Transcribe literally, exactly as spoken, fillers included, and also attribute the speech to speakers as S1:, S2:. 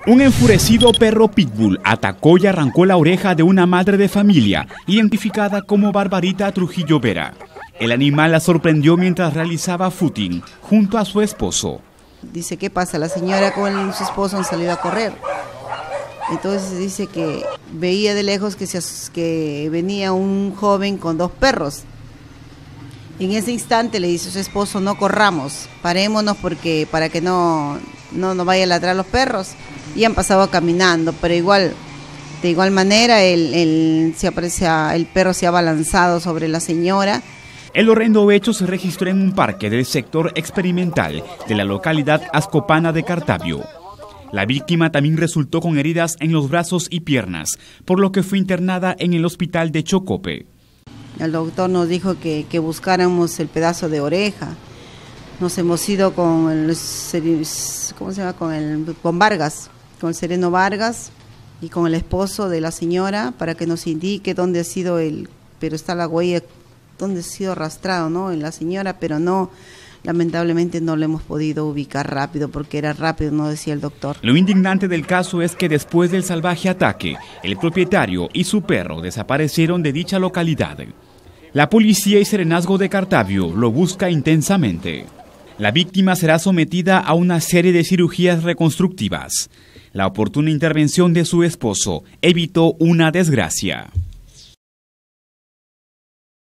S1: Un enfurecido perro pitbull atacó y arrancó la oreja de una madre de familia, identificada como Barbarita Trujillo Vera. El animal la sorprendió mientras realizaba footing junto a su esposo.
S2: Dice, ¿qué pasa? La señora con su esposo han salido a correr. Entonces dice que veía de lejos que, se, que venía un joven con dos perros. En ese instante le dice a su esposo, no corramos, parémonos porque para que no, no, no vaya a ladrar los perros. Y han pasado caminando, pero igual, de igual manera el, el, se aprecia, el perro se ha abalanzado sobre la señora.
S1: El horrendo hecho se registró en un parque del sector experimental de la localidad azcopana de Cartavio. La víctima también resultó con heridas en los brazos y piernas, por lo que fue internada en el hospital de Chocope.
S2: El doctor nos dijo que, que buscáramos el pedazo de oreja. Nos hemos ido con el, ¿cómo se llama? Con el, con Vargas, con el Sereno Vargas y con el esposo de la señora para que nos indique dónde ha sido el, pero está la huella, dónde ha sido arrastrado, ¿no? En la señora, pero no, lamentablemente no lo hemos podido ubicar rápido porque era rápido, no decía el doctor.
S1: Lo indignante del caso es que después del salvaje ataque, el propietario y su perro desaparecieron de dicha localidad. La policía y Serenazgo de Cartavio lo busca intensamente. La víctima será sometida a una serie de cirugías reconstructivas. La oportuna intervención de su esposo evitó una desgracia.